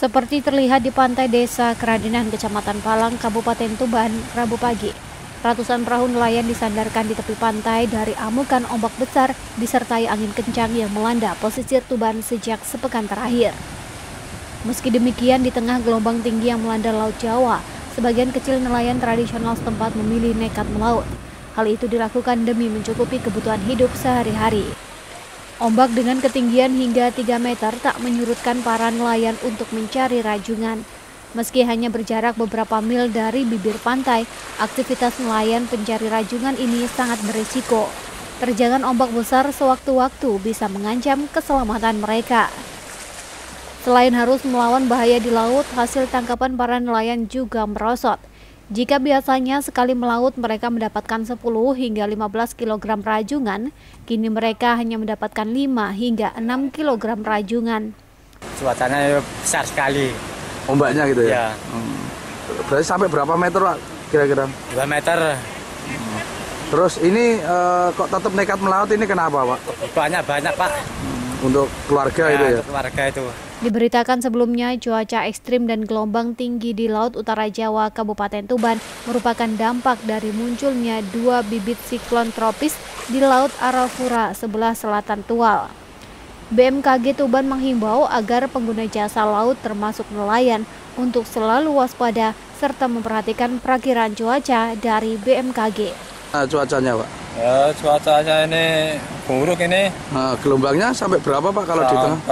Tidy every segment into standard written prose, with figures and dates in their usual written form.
Seperti terlihat di pantai Desa Keradenan, Kecamatan Palang, Kabupaten Tuban, Rabu pagi. Ratusan perahu nelayan disandarkan di tepi pantai dari amukan ombak besar disertai angin kencang yang melanda pesisir Tuban sejak sepekan terakhir. Meski demikian, di tengah gelombang tinggi yang melanda Laut Jawa, sebagian kecil nelayan tradisional setempat memilih nekat melaut. Hal itu dilakukan demi mencukupi kebutuhan hidup sehari-hari. Ombak dengan ketinggian hingga 3 meter tak menyurutkan para nelayan untuk mencari rajungan. Meski hanya berjarak beberapa mil dari bibir pantai, aktivitas nelayan pencari rajungan ini sangat berisiko. Terjangan ombak besar sewaktu-waktu bisa mengancam keselamatan mereka. Selain harus melawan bahaya di laut, hasil tangkapan para nelayan juga merosot. Jika biasanya sekali melaut mereka mendapatkan 10 hingga 15 kg rajungan, kini mereka hanya mendapatkan 5 hingga 6 kg rajungan. Cuacanya besar sekali. Ombaknya gitu ya? Berarti sampai berapa meter Pak kira-kira? 2 meter. Terus ini kok tetap nekat melaut ini kenapa Pak? Kebutuhannya banyak Pak. Untuk keluarga itu ya? Untuk keluarga itu. Diberitakan sebelumnya, cuaca ekstrim dan gelombang tinggi di Laut Utara Jawa, Kabupaten Tuban merupakan dampak dari munculnya 2 bibit siklon tropis di Laut Arafura sebelah selatan Tual. BMKG Tuban menghimbau agar pengguna jasa laut termasuk nelayan untuk selalu waspada serta memperhatikan perakiraan cuaca dari BMKG. Cuacanya Pak? Ya, cuacanya ini buruk ini. Nah, gelombangnya sampai berapa Pak kalau di tengah?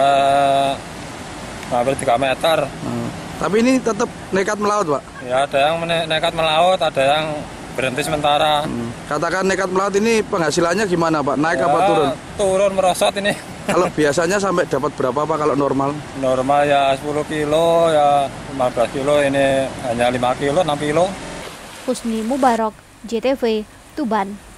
Hampir 3 meter. Tapi ini tetap nekat melaut Pak? Ya, ada yang nekat melaut, ada yang berhenti sementara. Katakan nekat melaut ini penghasilannya gimana Pak? Naik apa turun? Turun merosot ini. Kalau biasanya sampai dapat berapa Pak kalau normal? Normal ya 10 kilo, ya 15 kilo, ini hanya 5 kilo, 6 kilo. Husni Mubarok, JTV, Tuban.